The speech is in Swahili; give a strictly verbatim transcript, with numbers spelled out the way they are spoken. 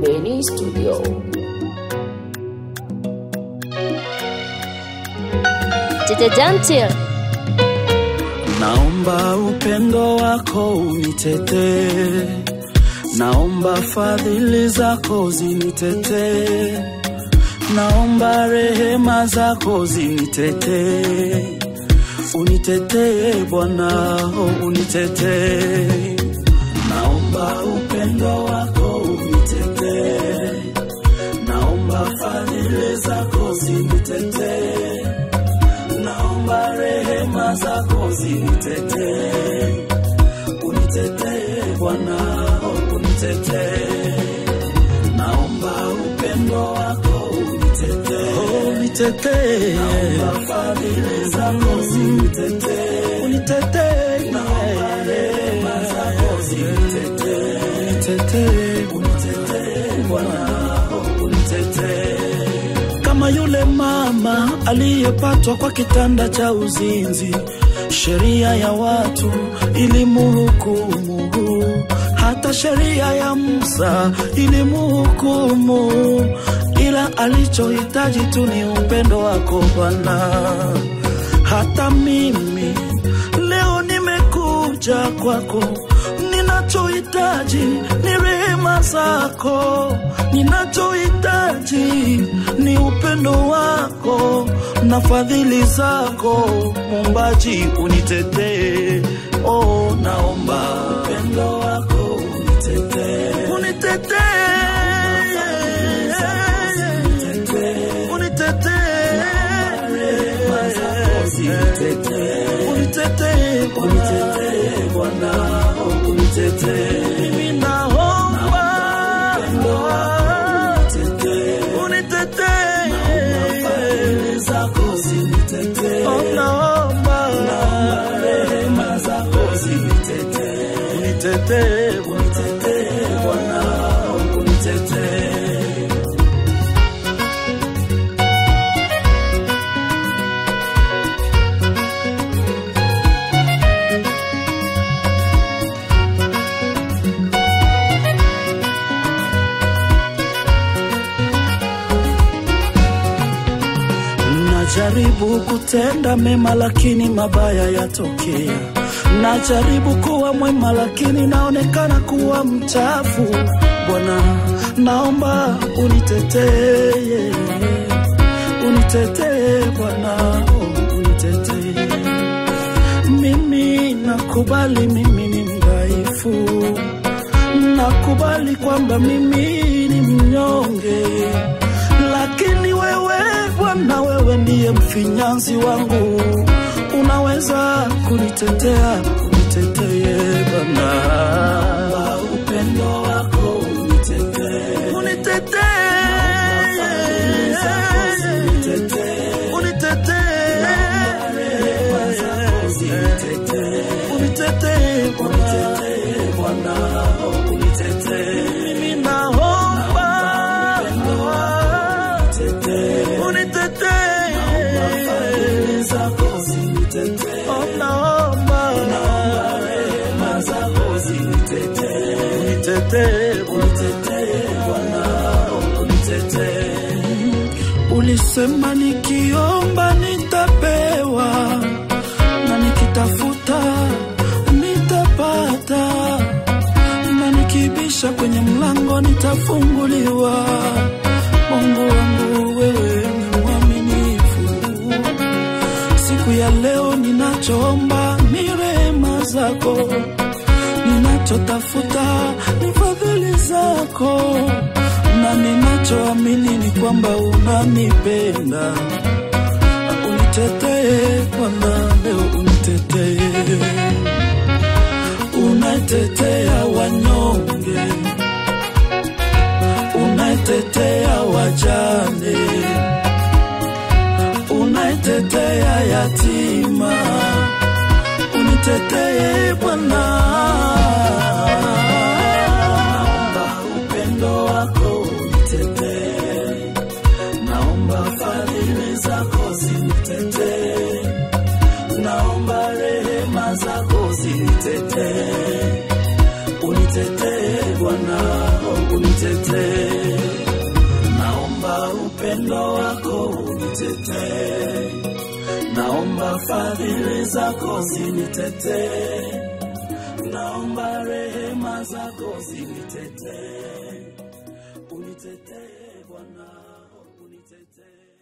Benny Studio. Tete Gentil. Naomba upendo wako unitetee, naomba fadhili zako zinitetee, naomba rehema zako zinitetee, unitetee Bwana, oh unitetee. Naomba upendo wako unitetee, naomba fadhili zako zinitetee, naomba rehema zako zinitetee, unitetee Bwana, oh unitetee. Naomba upendo wako unitetee, oh unitetee, naomba fadhili zako zinitetee, unitetee, naomba rehema zako zinitetee, unitetee, unitetee Bwana, oh unitetee. Kama yule mama aliyepatwa kwa kitanda cha uzinzi, sheria ya watu ilimhukumu, hata sheria ya Musa ilimhukumu, ila alichohitaji tu ni upendo wako Bwana. Hata mimi leo nimekuja kwako, ninachohitaji ni rehema zako, ninachohitaji ni upendo wako na fadhili zako, Muumbaji unitetee. Oh, naomba upendo wako unitetee, unitetee, unitetee, rehema zako zinitetee, unitetee, unitetee Bwana, oh unitetee. Mimi naomba upendo wako unitetee, unitetee, naomba fadhili zako zinitetee, oh naomba, naomba rehema zako zinitetee, unitetee, unitetee Bwana, oh unitetee. Najaribu kutenda mema lakini mabaya yatokea, najaribu kuwa mwema lakini naonekana kuwa mchafu. Bwana, naomba unitetee, unitetee Bwana, oh unitetee. Mimi nakubali mimi ni mdhaifu, nakubali kwamba mimi ni mnyonge, lakini wewe Bwana, wewe ndiye mfinyanzi wangu, unaweza kunitetea, unitetee Bwana. Naomba upendo wako unitetee, unitetee, unitetee, unitetee, naomba rehema zako zinitetee, unitetee, unitetee Bwana, oh unitetee. Mimi naomba upendo wako unitetee, unitetee, naomba fadhili zako zinitetee, oh naomba, naomba rehema zako zinitetee, unitetee, unitetee Bwana, oh unitetee. Ulisema nikiomba nitapewa, na nikitafuta nitapata, na nikibisha kwenye mlango nitafunguliwa. Mungu wangu wewe ni mwaminifu, siku ya leo ninachoomba ni rehema zako, ninachotafuta ni fadhili zako, na ninachoamini ni kwamba unanipenda. Unitetee Bwana, leo unitetee, unatetea wanyonge, unatetea wajane, unatetea yatima, unitetee Bwana. Naomba upendo wako unitetee, naomba fadhili zako zinitetee, naomba rehema zako zinitetee, unitetee Bwana, unitetee. unitetee. Naomba fadhili zako zinitetee. Naomba rehema zako zinitetee. Unitetee Bwana, unitetee.